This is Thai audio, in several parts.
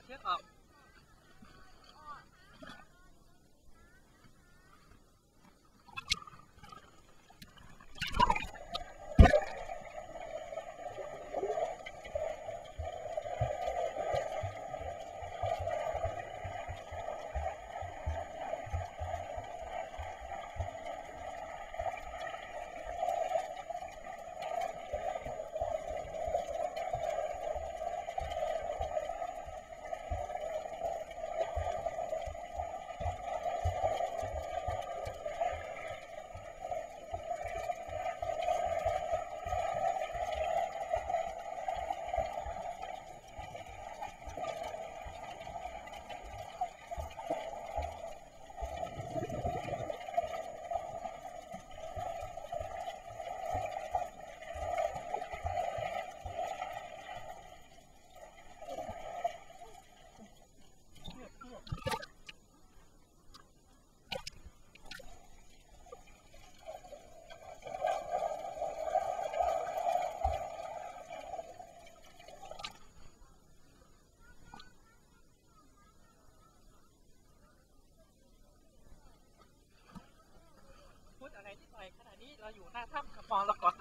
ชือกออกอะไรนิดหน่อยขณะนี้เราอยู่หน้าถ้ำกับมรกต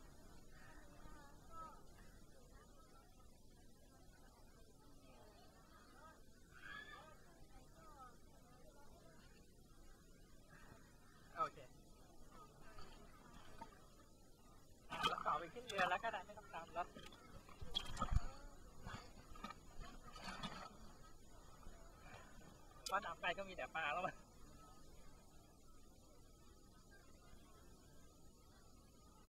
โอเคเราต่อไปขึ้นเรือแล้วก็ได้ไม่ต้องตามแล้วตอนดับไปก็มีแต่ปลาแล้วมัน